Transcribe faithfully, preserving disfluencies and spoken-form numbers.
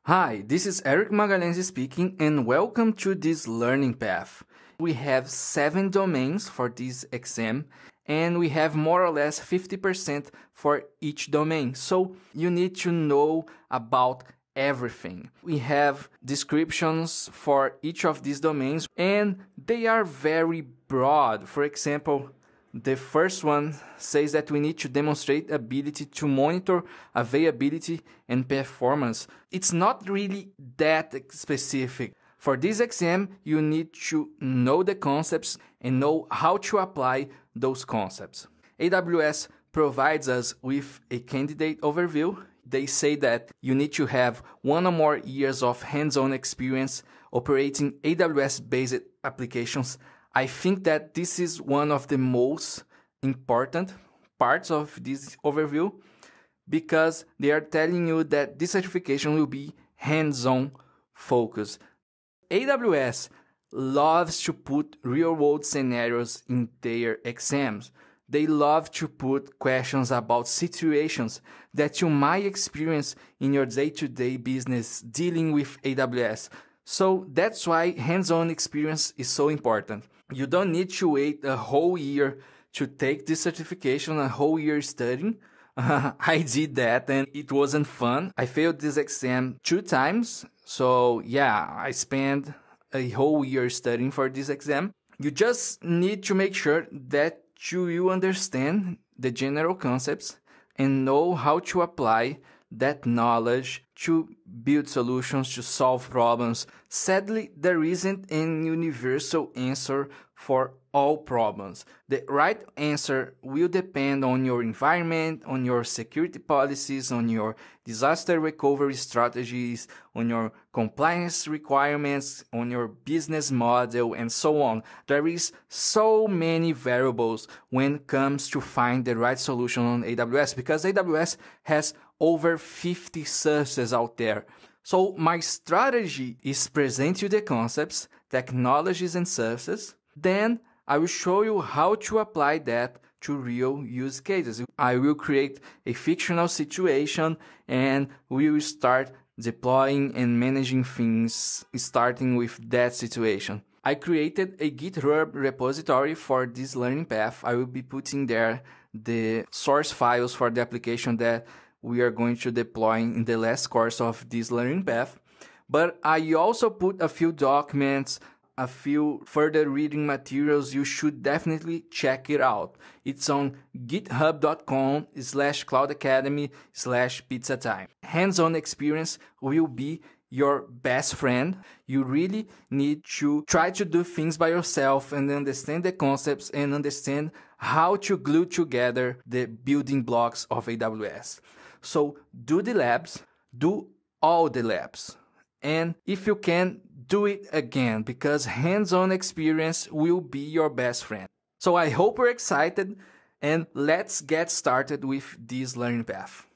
Hi, this is Eric Magalhães speaking and welcome to this learning path. We have seven domains for this exam and we have more or less fifty percent for each domain. So you need to know about everything. We have descriptions for each of these domains and they are very broad. For example, the first one says that we need to demonstrate ability to monitor availability and performance. It's not really that specific. For this exam, you need to know the concepts and know how to apply those concepts. A W S provides us with a candidate overview. They say that you need to have one or more years of hands-on experience operating A W S-based applications. I think that this is one of the most important parts of this overview because they are telling you that this certification will be hands-on focused. A W S loves to put real-world scenarios in their exams. They love to put questions about situations that you might experience in your day-to-day business dealing with A W S. So that's why hands-on experience is so important. You don't need to wait a whole year to take this certification, a whole year studying. Uh, I did that and it wasn't fun. I failed this exam two times. So yeah, I spent a whole year studying for this exam. You just need to make sure that you, you understand the general concepts and know how to apply that knowledge to build solutions, to solve problems. Sadly, there isn't an universal answer for all problems. The right answer will depend on your environment, on your security policies, on your disaster recovery strategies, on your compliance requirements, on your business model, and so on. There is so many variables when it comes to find the right solution on A W S because A W S has over fifty services out there. So my strategy is present you the concepts, technologies, and services. Then I will show you how to apply that to real use cases. I will create a fictional situation and we will start deploying and managing things starting with that situation. I created a GitHub repository for this learning path. I will be putting there the source files for the application that we are going to deploy in the last course of this learning path. But I also put a few documents, a few further reading materials. You should definitely check it out. It's on github.com slash cloud academy slash pizza time. Hands-on experience will be your best friend. You really need to try to do things by yourself and understand the concepts and understand how to glue together the building blocks of A W S. So do the labs, do all the labs. And if you can, do it again because hands-on experience will be your best friend. So I hope you're excited and let's get started with this learning path.